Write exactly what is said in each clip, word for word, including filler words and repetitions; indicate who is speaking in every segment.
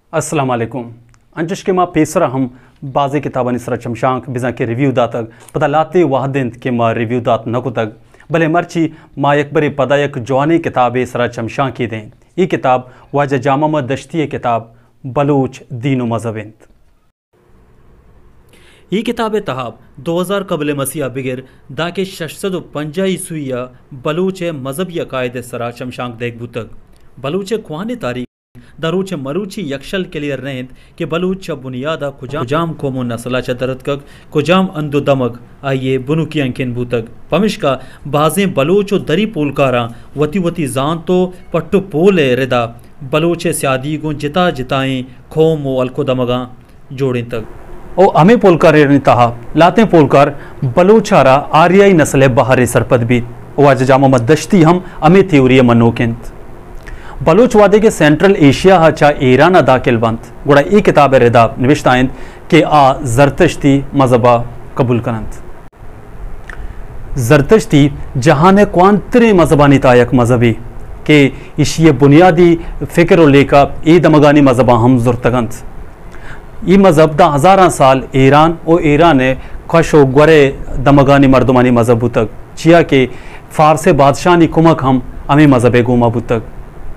Speaker 1: अस्सलाम वालेकुम अंचश के माँ पेसरा हम बाज़े किताबानी सरा चमशांक बिजा के रिव्यू दातक पता लाते वाहदिंद के माँ रिव्यू दात नको तक भले मर्ची माँ यकबरी पदायक जवानी किताबे सरा चमशां की दें ये किताब वाज जामा दश्ती किताब बलूच दीन व मजहबिंद ये किताब तहाब दो हज़ार कबल मसीहा बिगिर दाके शशद पंजा ईस्विया बलूच मजहबी अकायद सरा चमशांक देख बुतक बलूच खुआने तारीख दरूच मरूची यक्षल के लिए रहें कि बलूच बुनियादा कुजाम कोमो नसला दरदकक कुजाम अंदो दमक आइए बुनु की अंकिन भूतक पमिश का बाजें बलूच दरी पोलकारा वती वती जान तो पट्टो पोले रिदा बलूच स्यादी गो जिता जिताएं खोम ओ अलको दमगा जोड़ें तक ओ हमें पोलकार तहा लाते पोलकार बलूचारा आर्याई नस्ल बहारे सरपद भी वाज जामा मदश्ती हम अमे थ्योरी मनोकिंत बलूच वादे के सेंट्रल एशिया हा चा ईरान दाखिल बंत गुड़ा ई किताब रिदा निविश्त आइंद के आ जरतश्ती मजहबा कबूल करंत जरतश्ती जहान क्वांतरे मजहबानी तायक मजहबी के इशिये बुनियादी फिक्र लेका ई दमगानी मजहबा हम जुर्तगंत ई मजहब दा हज़ारा साल ईरान ओ ईरान खशो ग्वरे दमगानी मर्दमानी मजहबू तक चिया के फारसे बादशानी कुमक हम अमी मजहब गुमा बुतक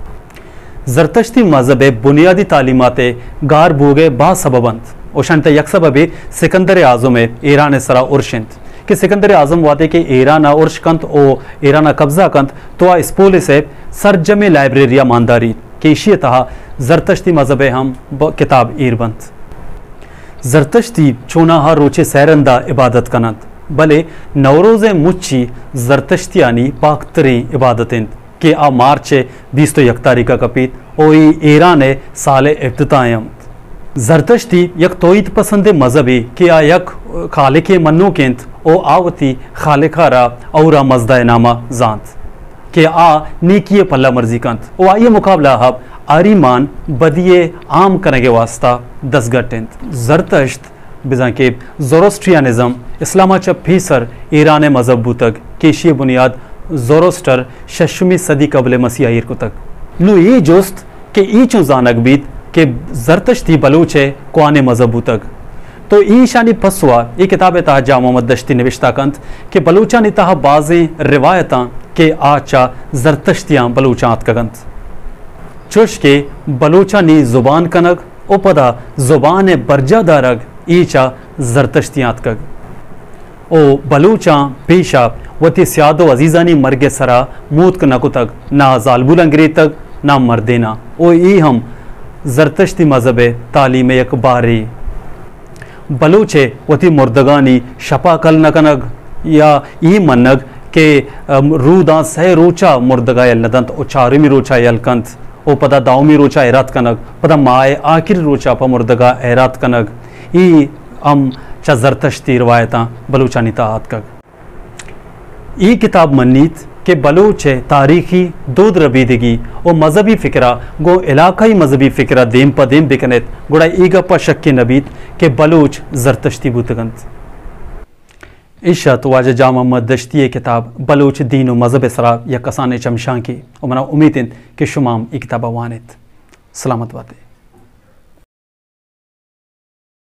Speaker 1: जरतश्ती मजहब बुनियादी तालीमात गार बूगे बा सबबंत ओशंत यक सबब सिकंदर आज़म ईरान सरा उर्शिंत कि सिकंदर आज़म वाते के ईरान उर्श कंत ओ ईरान कब्जा कंत तो आ स्पोल से सरजमे लाइब्रेरिया मानदारी के इशी तहा जरतश्ती मजहब हम किताब ईर बंत जरतश्ती चोना हर रोचे सैरंदा इबादत कनत भले नवरोज़ मुच्ची जरतश्तियानी पाकतरी इबादतें के आ मार्च बीस तो यक तारीख कपीत ओ ईरान साल इफ्तितायम जरतश्ती यक तोईत पसंद मजहबी के आ यक खालिक मन्नो केंत ओ आवती खालिकारा औरा मजदा नामा जानत के आ नेकिए पल्ला मर्जी कंत ओ आइए मुकाबला हब आरीमान बदिए आम करने के वास्ता दसगटेंत जरतश्त बिजा के ज़ोरोस्ट्रियनिज़म इस्लामा च फीसर ईरान मजहब बुतक केशिय बुनियाद ज़ोरोस्टर शशमी सदी कबल मसीहा को तक नु ये जोस्त के ई चो जानक बीत के जरतश्ती बलूच है कुआने मजहबू तक तो ई शानी पसवा ये किताब तहा जा मोहम्मद दश्ती निविश्ता कंत के बलूचा ने तहा बाज़ें रिवायतां के आचा जरतश्तियाँ बलूचात कगंत चुश के बलूचा नी जुबान कनक ओपदा जुबान बरजा दारग ईचा जरतश्तियात कग ओ बलूचा पेशा वती सियादो अजीज़ानी मर्गे सरा मूत क नको तक ना जालबुल अंग्रे तक ना मर्देना ओ ई हम जरतश्ती मजहब तालीम यक बारी बलूचे वती मुर्दगानी शपा कल नकनग या ई मनग के रूदा सह रोचा मुर्दगा यलनदंत ओ चारमी रोचा यलकंत ओ पदा दावमी रोचा एरात कनग पदा माए आखिर रोचा प मुर्दगा एरात कनग ई हम चा जरतश्ती रवायतां बलूचानी ताहात कग ई किताब मन्नीत के बलूच तारीखी दूध रबीदगी और मजहबी फ़िक्रा गो इलाकाई मजहबी फ़िक्रा देम पदेम बिकनत गुड़ा ईगा पा शक नबीत के बलूच जरतश्ती बुतगंत इशा तो वाज जा मोहम्मद दश्ती किताब बलूच दीन व मजहब सरा या कसाने चमशां की और मना उम्मीद के शुमाम ई किताब वानित सलामत बातें।